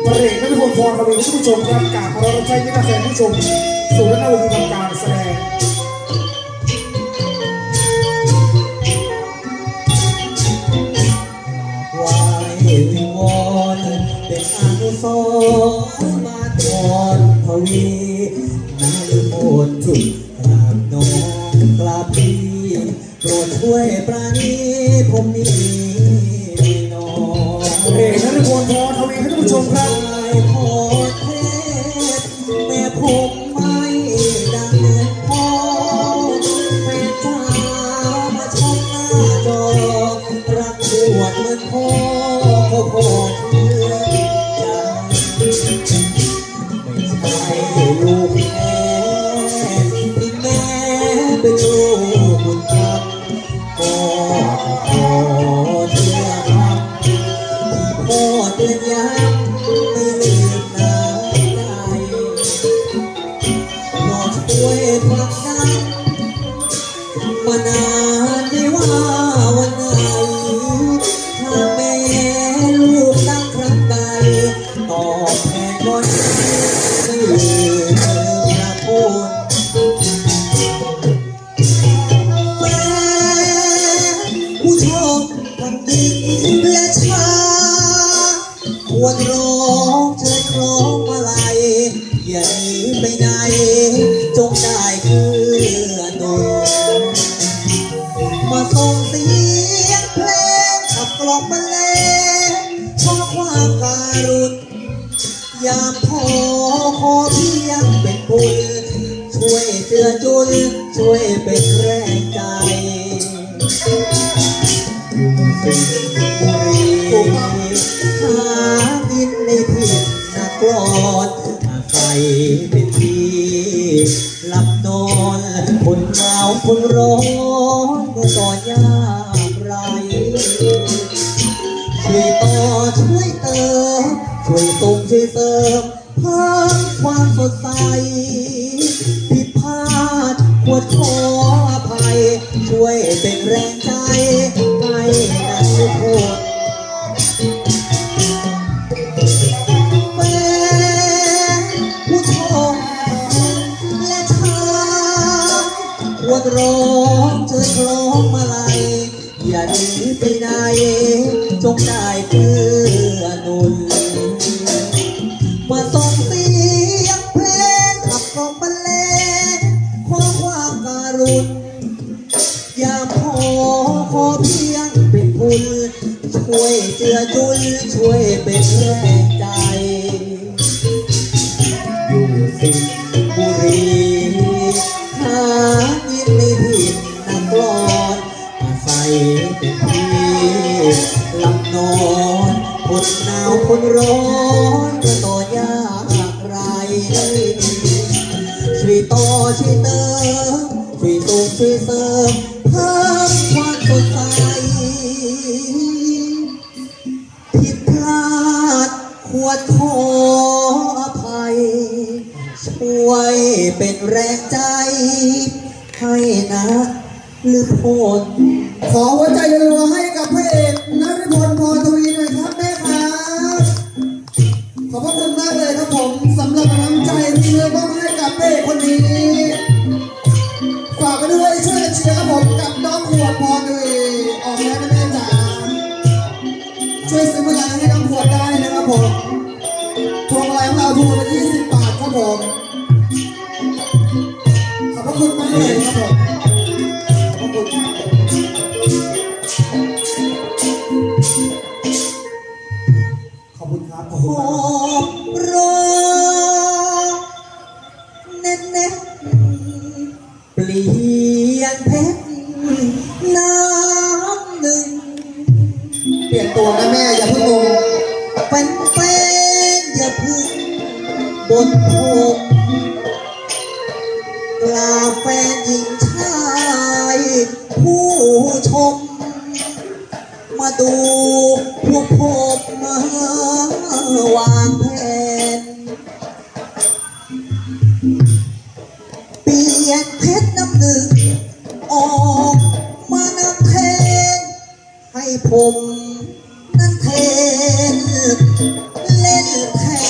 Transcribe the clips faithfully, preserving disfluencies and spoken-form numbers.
ระเอกนักพลพรทวีท่านผู้ชมครับกราบขอรับใช้ที่กาแฟผู้ชมสู่หน้าเวทีทำการแสดงวายวิงวอนเป็นอนุสรณ์มาตอนทวีนาลุโอนจุดกราบน้องกราบพี่โปรดช่วยปราณีผมนี้น้องเอกนักพลพรทวีท่านผู้ชมครับพอเทศแต่ผมไม่ดังเงินพอแฟนจ้ามาชมหน้าจอรักปวดเหมือนพ่อก็พอเชื่อใจไม่ใช่ลูกแม่ที่แม่เป็นลูกบุญธรรมก็ขอเชื่อคำที่พ่อเตือนย้ำไม่ลืมน้ำใจโปรดช่วยผลักดันมานานได้ว่าวันไหนถ้าแม่ลูกตั้งครั้งใดตอบแทนก่อนไม่ลืมพระคุณแฟนผู้ชมทั้งหญิงและชายควรร้องเชิญคล้องมาลัยอย่าหนีไปไหนจงได้คือหนุนมาส่งเสียงเพลงขับกล่อมบรรเลงเพราะความการุณยามพอขอเพียงเป็นบุญช่วยเจือจุนช่วยเป็นแรงใจบุรีหาดินในถิ่นนักกลอนอาศัยเป็นที่หลับนอนคนหนาวคนร้อนก็ต่อยากไรช่วยต่อช่วยเติมช่วยส่งช่วยเติมเพิ่มความสดใสผิดพลาดควรขออภัยช่วยเป็นแรงใจให้นักทุกคนแฟนผู้ชมและชายควรร้องเชิญร้องมาลัยอย่าหนีไปไหนจงได้เพื่อหนุนมาส่งเสียงเพลงขับกล่อมบรรเลงขอความการุณอย่าพอขอเพียงเป็นบุญช่วยเจือจุนช่วยเป็นแรงใจอยู่สิงห์บุรีหายินในถิ่นนักกลอนอาศัยเป็นที่หลับนอนคนหนาวคนร้อนก็ต่อยากไรช่วยต่อช่วยเติมช่วยส่งช่วยเสริมเพิ่มความสดใสผิดพลาดควรขออภัยช่วยเป็นแรงใจให้นะหรือพลขอหัวใจรัวๆให้กับพระเอกนฤพลพรทวีหน่อยครับแม่ครับขอบพระคุณมากเลยครับผมสำหรับน้ำใจที่มอบให้กับพระเอกคนนี้ฝากไปด้วยช่วยเชียร์ครับผมกับน้องขวดพรทวีออกแล้วนะแม่จ๋าช่วยซื้อมาลัยให้น้องขวดได้นะครับผมพวงมาลัยของเราถูกละยี่สิบบาทครับผมขอบพระคุณมากเลยครับผมขอบคุณขอบคุณครับขอบรอเน็ตเน็ตเปลี่ยนเพชรน้ำหนึ่งเปลี่ยนตัวนะแม่อย่าเพิ่งงงเป็นแฟนอย่าพึ่งบนพงกลาแฟนหญิงชายผู้ชมมาดูพวกผมมาวางแผนเปลี่ยนเพชรน้ำหนึ่งออกมานำแทนให้ผมนั้นแทนเล่นแทน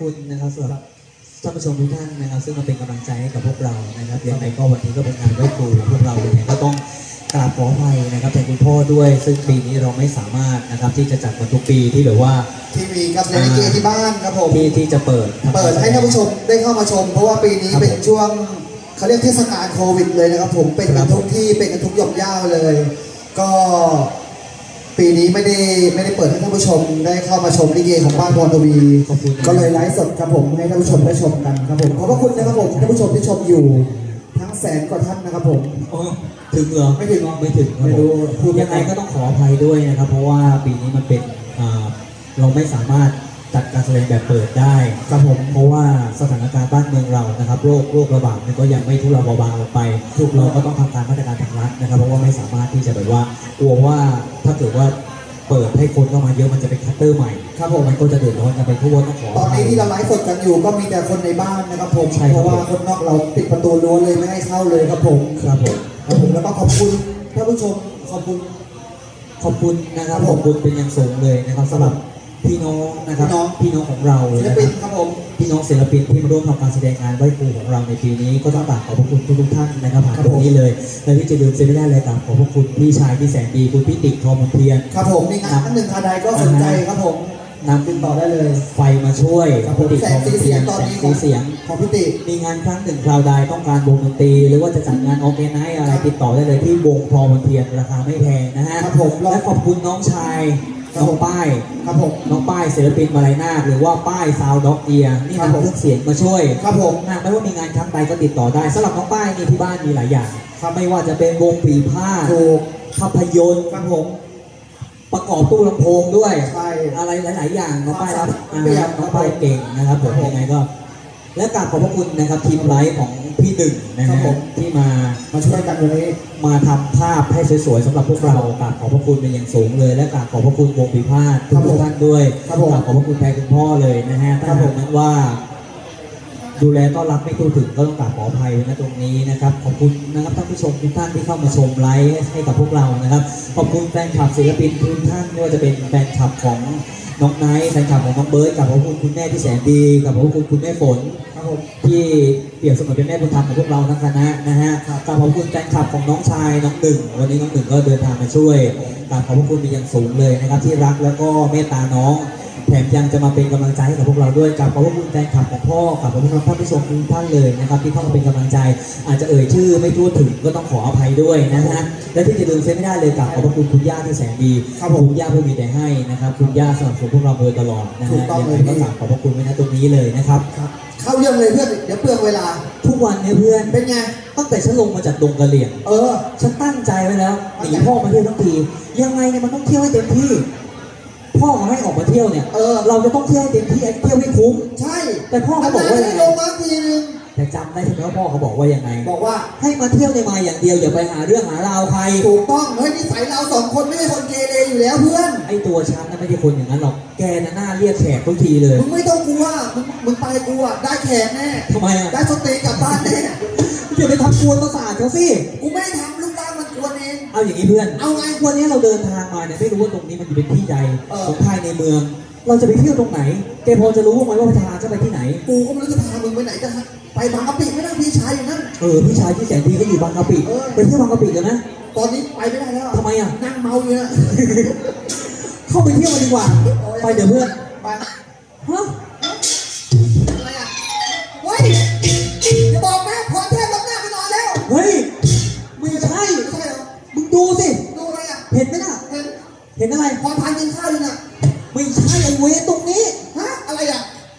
คุณนะครับสำหรับท่านผู้ชมทุกท่านนะครับซึ่งมาเป็นกำลังใจให้กับพวกเรานะครับยังไงก็วันนี้ก็เป็นงานไหว้ครูพวกเรายังไงก็ต้องกราบขออภัยนะครับแต่คุณพ่อด้วยซึ่งปีนี้เราไม่สามารถนะครับที่จะจัดเหมือนทุกปีที่แบบว่าทีวีกับเล่นเกมที่บ้านครับผมที่ที่จะเปิดเปิดให้ท่านผู้ชมได้เข้ามาชมเพราะว่าปีนี้เป็นช่วงเขาเรียกเทศกาลโควิดเลยนะครับผมเป็นกันทุกที่เป็นกันทุกหย่อมย่าวเลยก็ปีนี้ไม่ได้ไม่ได้เปิดให้ท่านผู้ชมได้เข้ามาชมลิเกของบ้านพรทวีก็เลยไลฟ์สดครับผมให้ท่านผู้ชมได้ชมกันครับผมขอบพระคุณนะครับผมท่านผู้ชมที่ชมอยู่ทั้งแสนกว่าท่านนะครับผมถึงเหรอไม่ถึงไม่ถึงไม่รู้พูดยังไงก็ต้องขออภัยด้วยนะครับเพราะว่าปีนี้มันเป็นเราไม่สามารถจัดการแสดงแบบเปิดได้ครับผมเพราะว่าสถานการณ์บ้านเมืองเรานะครับโรคโรคระบาดมันก็ยังไม่ทุเลาเบาบางลงไปทุกเราก็ต้องทำตามมาตรการทางรัฐนะครับเพราะว่าไม่สามารถที่จะแบบว่ากลัวว่าถ้าเกิดว่าเปิดให้คนเข้ามาเยอะมันจะเป็นคัตเตอร์ใหม่ครับผมมันก็จะเดือดร้อนกันไปทั่วต้องขอตอนนี้ที่เราไลฟ์สดกันอยู่ก็มีแต่คนในบ้านนะครับผมเพราะว่าคนนอกเราปิดประตูรั้วเลยไม่ให้เข้าเลยครับผมครับผมครับผมแล้วก็ขอบคุณท่านผู้ชมขอบคุณขอบคุณนะครับขอบคุณเป็นอย่างสูงเลยนะครับสำหรับพี่น้องนะครับพี่น้องของเราศิลปินครับผมพี่น้องศิลปินที่มาร่วมทำการแสดงงานไหว้ครูของเราในปีนี้ก็ต้องกราบขอบพระคุณทุกท่านนะครับผ่านตรงนี้เลยและที่จะลืมเสียไม่ได้เลยกราบขอบพระคุณพี่ชายที่แสนดีคุณพี่ติ๊กทองมนเทียนครับผมมีงานท่านหนึ่งคาใดก็สนใจครับผมนำติดต่อได้เลยไฟมาช่วยพี่ติ๊กทองมนเทียนแสงสีเสียงของพี่ติ๊กมีงานครั้งหนึ่งคราวใดต้องการวงดนตรีหรือว่าจะจัดงานออร์แกไนซ์อะไรติดต่อได้เลยที่วงทองมนเทียนราคาไม่แพงนะฮะครับผมและขอบคุณน้องชายน้องป้ายครับผมน้องป้ายศิลปินมาลัยนาคหรือว่าป้ายซาวด็อกเอียนี่นำเครื่องเสียงมาช่วยครับผมนะไม่ว่ามีงานครั้งใดก็ติดต่อได้สำหรับน้องป้ายนี่ที่บ้านมีหลายอย่างไม่ว่าจะเป็นวงปีผ้าภาพยนตร์ครับผมประกอบตู้ลำโพงด้วยใช่อะไรหลายๆอย่างน้องป้ายรับน้องป้ายเก่งนะครับผมยังไงก็และกราบขอบพระคุณนะครับทีมไลฟ์ของพี่หนึ่งนะครับผมที่มามาช่วยกันวันนี้มาทำภาพให้สวยๆสำหรับพวกเรากราบขอบพระคุณเป็นอย่างสูงเลยและกราบขอบพระคุณวงปีพาดทุกท่านด้วยกราบขอบพระคุณแทนคุณพ่อเลยนะฮะถ้าผมนั้นว่าดูแลต้อนรับไม่ทั่วถึงก็ต้องกราบขออภัยนะตรงนี้นะครับขอบคุณนะครับท่านผู้ชมทุกท่านที่เข้ามาชมไลฟ์ให้กับพวกเรานะครับขอบคุณแฟนคลับศิลปินทุกท่านไม่ว่าจะเป็นแฟนคลับของน้องไนท์แฟนคลับของน้องเบิร์ดกับขอบคุณคุณแม่ที่แสนดีกับขอบคุณคุณแม่ฝนที่เปรียบเสมือนเป็นแม่บุญธรรมของพวกเราทั้งคณะนะฮะกราบขอบคุณแฟนคลับของน้องชายน้องหนึ่งวันนี้น้องหนึ่งก็เดินทางมาช่วยกราบขอบคุณเป็นอย่างสูงเลยนะครับที่รักแล้วก็เมตตาน้องแถมยังจะมาเป็นกำลังใจให้กับพวกเราด้วยกราบขอบคุณแฟนคลับของพ่อกราบขอบคุณท่านผู้ชมทุกท่านเลยนะครับที่เข้ามาเป็นกำลังใจอาจจะเอ่ยชื่อไม่ทั่วถึงก็ต้องขออภัยด้วยนะฮะและที่จะลืมเส้นไม่ได้เลยกราบขอบคุณคุณย่าที่แสนดีคุณย่าผู้มีแต่ให้นะครับคุณย่าสนับสนุนพวกเราโดยตลอดนะฮะยังไงก็กราบขอบคุณไว้ณตรงนี้เลยนะครับเข้าเรื่องเลยเพื่อนเดี๋ยวเปลืองเวลาทุกวันนี้เพื่อนเป็นไงตั้งแต่ฉันลงมาจากดงกะเหรี่ยงเออฉันตั้งใจไว้แล้วหนีพ่อมาเที่ยวทั้งทียังไงเนี่ยมันต้องเที่ยวให้เต็มที่พ่อเขาให้ออกมาเที่ยวเนี่ยเออเราจะต้องเที่ยวให้เต็มที่เที่ยวให้คุ้มใช่แต่พ่อเขาบอกว่าให้ลงมาทีนึงแต่จำได้ใช่ไหมว่าพ่อเขาบอกว่ายังไงบอกว่าให้มาเที่ยวในมาอย่างเดียวอย่าไปหาเรื่องหาราวใครถูกต้องเฮ้ยนิสัยเราสองคนไม่ใช่คนเกเรอยู่แล้วเพื่อนไอ้ตัวฉันน่ะไม่ใช่คนอย่างนั้นหรอกแกน่ะหน้าเรียกแขกทุกทีเลยมึงไม่ต้องกลัวมึงมึงไปกลัวได้แขกแน่ทำไมอ่ะได้สเต็กกลับบ้านแน่อย่าไปทำกวนประสาทเขาสิกูไม่ได้ทำลูกบ้านมันกวนเองเอาอย่างนี้เพื่อนเอาไงวันนี้เราเดินทางมาเนี่ยไม่รู้ว่าตรงนี้มันอยู่เป็นที่ใดของภายในเมืองเราจะไปเที่ยวตรงไหนแกพอจะรู้ไหมว่าพาจะไปที่ไหนกูก็ไม่รู้จะพามึงไปไหนจะไปบางกะปิไม่ได้พี่ชายอยู่นั่นเออพี่ชายที่แสนดีก็อยู่บางกะปิไปเที่ยวบางกะปิเลยนะตอนนี้ไปไม่ได้แล้วทำไมอ่ะนั่งเมาอยู่นะเข้าไปเที่ยวกันดีกว่าไปเดี๋ยวเพื่อนไปฮะอะไรอ่ะเฮ้ยอย่าบอกแม่พรเทพรับหน้าไปนอนแล้วเฮ้ยไม่ใช่ไม่ใช่เหรอมึงดูสิดูอะไรอ่ะเห็นไหมน่ะเห็นเห็นอะไรพรพันกินข้าวอยู่น่ะไม่ใช่ไอเวตรงนี้ฮะอะไรอ่ะ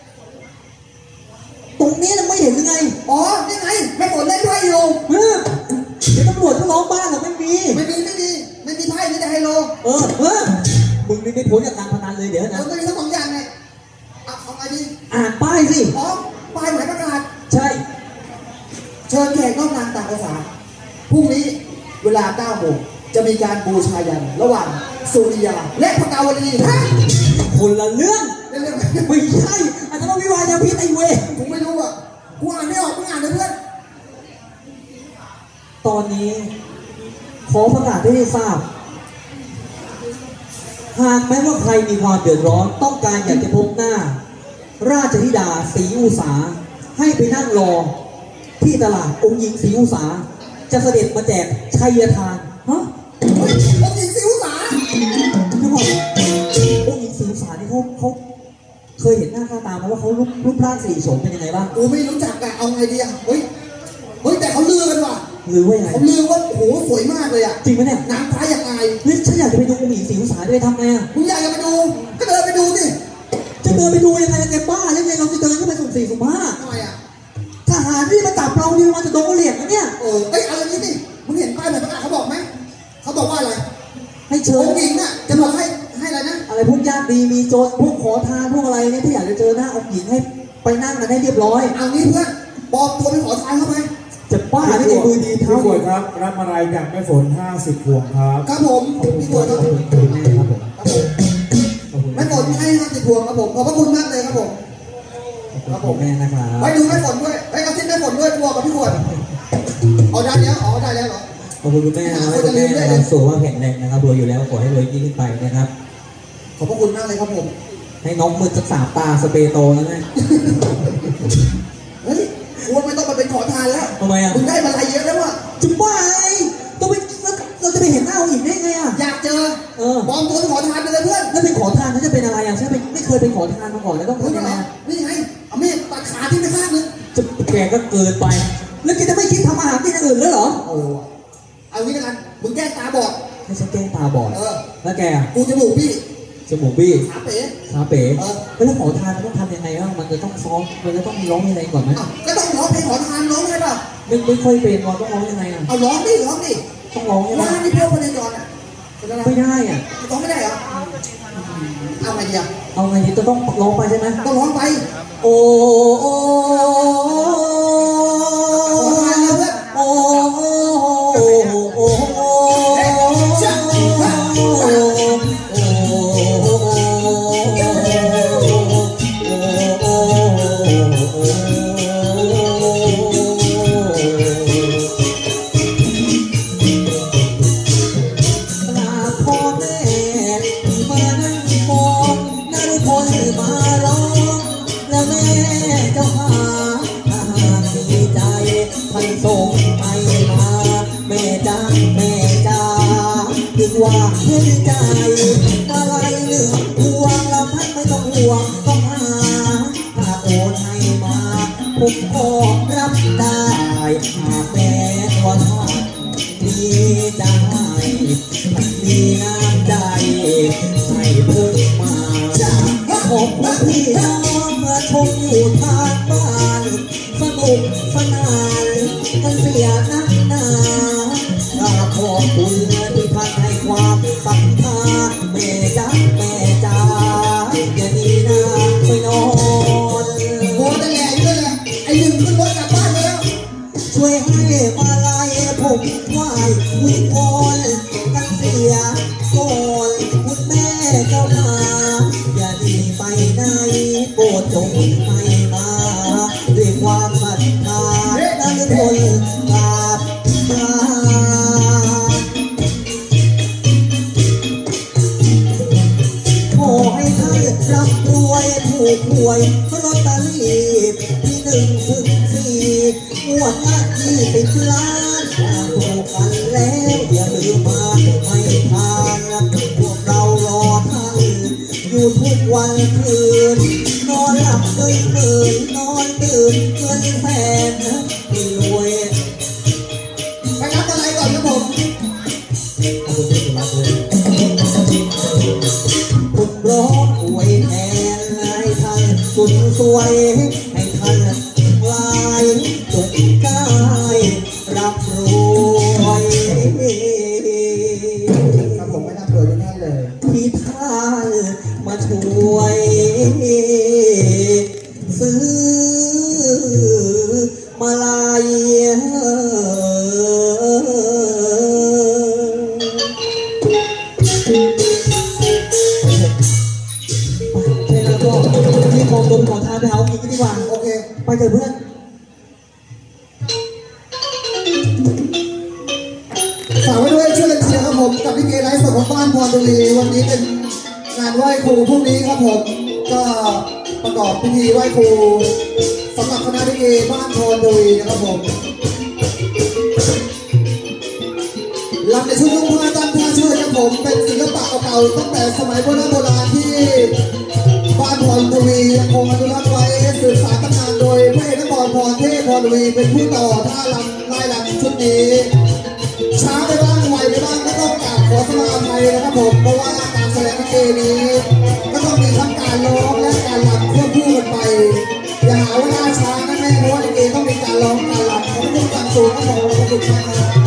ตรงนี้เราไม่เห็นยังไงอ๋อนี่ไงแม่ฝนเล่นด้วยอยู่เฮ้ยเดี๋ยวตำรวจเขาล้อมบ้านเราไม่มีไม่มีไม่มีไม่มีไพ่ไม่ได้ไฮโลเออเออมึงนี่ไม่พ้นจากการพนันเลยเดี๋ยวนะมันมีทั้งสองอย่างไงเอาเอาไงดีอ่านป้ายสิอ๋อป้ายหมายประกาศใช่เชิญแขกนอกงานต่างภาษาพรุ่งนี้เวลาเก้าโมงจะมีการบูชายันระหว่างสุริยาและพกาวดีคนละเรื่องไม่ใช่อาจจะต้องวิวาห์ยาพิษไอเวผมไม่รู้อ่ะกูอ่านไม่ออกมึงอ่านเลยเพื่อนตอนนี้ขอประกาศให้ได้ทราบหากแม้ว่าใครมีความเดือดร้อนต้องการอยากจะพบหน้าราชธิดาศรีอุษาให้ไปนั่งรอที่ตลาดองค์หญิงศรีอุษาจะเสด็จมาแจกชัยทานฮะองค์หญิงศรีอุษาทุกคนองค์หญิงศรีอุษานี่เขาเขาเคยเห็นหน้าค่าตาไหมว่าเขารูปรูปร่างสีโฉมเป็นยังไงบ้างกูไม่รู้จักอะเอาไงดีอะเฮ้ยเฮ้ยแต่เขาลือกันว่ะลือว่ายังไงเขาลือว่าโหสวยมากเลยอะจริงไหมเนี่ยนางฟ้าอย่างไรนี่ฉันอยากจะไปดูองค์หญิงศรีอุษาด้วยทำไงอะมึงอยากจะไปดูก็เดินไปดูสิจะเดินไปดูยังไงแกบ้าหรือไงเราจะเดินขึ้นไปสุ่มสี่สุ่มห้าทำไมอะทหารที่มาจับเราที่มาจะโดนเหลี่ยมนะเนี่ยเออเอ้ยอะไรนี้นี่มึงเห็นป้ายไหนประกาศเขาบอกไหมเขาบอกว่าอะไรให้เชิญองค์หญิงน่ะจะบอกให้ให้อะไรนะอะไรพวกญาติดีมีโจรพวกขอทานพวกอะไรเนี่ยที่อยากจะเจอหน้าองค์หญิงให้ไปนั่งกันให้เรียบร้อยเอางี้เพื่อนบอกตัวไปขอทานเข้าไปจะบ้าที่ไหนมือดีเท้าพี่ฝนครับรับมาลัยจากแม่ฝนห้าสิบพวงครับครับผมพี่ฝนครับคุณแม่ครับผมแม่ฝนให้ห้าสิบพวงครับผมขอบพระคุณมากเลยครับผมครับผมแม่นะครับไปดูแม่ฝนด้วยไปกระซิบแม่ฝนด้วยตัวกับพี่ฝนเอาได้แล้วอ๋อได้แล้วเหรอขอบคุณคุณแม่นะคุณแม่นะครับสูงว่าแข็งแรงนะครับรวยอยู่แล้วขอให้รวยยิ่งขึ้นไปนะครับขอบพระคุณมากเลยครับผมให้น้องมือสักสามตาสเปรย์โตแล้วไงเฮ้ยควรไม่ต้องมาเป็นขอทานแล้วทำไมอ่ะมึงได้มาอะไรเยอะแล้วว่ะจุ๊บไปต้องไปเราจะไปเห็นหน้าองค์หญิงได้ไงอ่ะอยากเจอเออบอมตัวขอทานไปเลยเพื่อนแล้วเป็นขอทานฉันจะเป็นอะไรอ่ะฉันไม่เคยเป็นขอทานมาก่อนแล้วต้องทำยังไงนี่ไงเอามีดตัดขาที่ไม่ข้างนึงจะแกก็เกินไปแล้วแกจะไม่คิดทำอาหารที่อื่นแล้วเหรอโอ้เอางี้กันมึงแก้ตาบอดให้ฉันแก้ตาบอดเออแล้วแกกูจมูกพี่จมูกบี้ขาเป๋ขาเป๋เออแล้วขอทานมันต้องทำยังไงบ้างมันจะต้องซ้อมมันจะต้องร้องยังไงก่อนไหมก็ต้องร้องเพลงขอทานร้องได้ป่ะไม่ไม่ค่อยเป็นเราต้องร้องยังไงอ่ะเอาร้องดิร้องดิต้องร้องยังไงว่านี่เพื่อนคนในจออ่ะไม่ได้อ่ะร้องไม่ได้เหรอเอาไงดีอ่ะเอาไงดีจะต้องร้องไปใช่ไหมต้องร้องไปโอ้โอ้ขอทานเลยเพื่อนโอ้โอ้โอ้ว่าเห็นใจอะไรเหลือห่วงเราท่านไม่ต้องห่วงต้องหาถ้าโอนให้มาผมก็รับได้หากแม้ว่าท่านมีใจมีน้ำใจให้เพิ่มมาขอบคุณพี่น้องมาชมอยู่ทางบ้านสนุกสนานกันเสียนักหนาขอบคุณที่ท่านให้ความศรัทธาแม่จ๋าแม่จ๋าอย่าดีนะไปนอนโอ้แต่แหล่ด้วยแหละไอ้หนึ่งขึ้นรถกลับบ้านแล้วช่วยให้มาลายผมไหว้วิงวอนกันเสียก่อนคุณแม่เจ้ามาอย่าดีไปไหนโปรดจงให้มาด้วยความศรัทธานั้นคนกราบมารับรวยถูกหวยลอตเตอรี่ที่หนึ่งถึงสี่งวดละยี่สิบล้านถูกกันแล้วอย่าลืมมาให้ทานพวกเรารอท่านอยู่ทุกวันคืนนอนหลับเกินหมื่นนอนตื่นเงินแสนไม่รวยไปรับอะไรก่อนครับผมผมร้องอวยแทนให้ท่านสุดสวยให้ท่านกลายจงกายรับรวยครับผมไม่น่าเบื่อแน่เลยที่ท่านมาช่วยซื้อมาลายมองตัวขอทานไปหาอีกดีกว่าโอเคไปเถอะเพื่อนฝากไว้ด้วยช่วยกันเชียร์ครับผมกับลิเกไลฟ์สดของบ้านพรบุรีวันนี้เป็นงานไหว้ครูพรุ่งนี้ครับผมก็ประกอบพิธีไหว้ครูสำหรับคณะลิเกบ้านพรทวีนะครับผมลำในชุดนุ่งผ้าตั้งท่าเชิดครับผมเป็นศิลปะเก่าๆตั้งแต่สมัยโบราณโบราณที่บ้านพรทวียังคงอนุรักษ์ไว้สืบสานตำนานโดยพระเอกนครพรเทพพรทวีเป็นผู้ต่อท่าลำไล่ลำชุดนี้ช้าไปบ้างไวไปบ้างก็ต้องกราบขอสมาภัยนะครับผมเพราะว่าการแสดงลิเกนี้ก็ต้องมีทั้งการร้องและการรำควบคู่กันไปอย่าหาว่าล่าช้านะแม่เพราะว่าลิเกต้องมีการร้องการรำเขาไม่ต้องการสูงก็บอกว่าขอบคุณมากนะ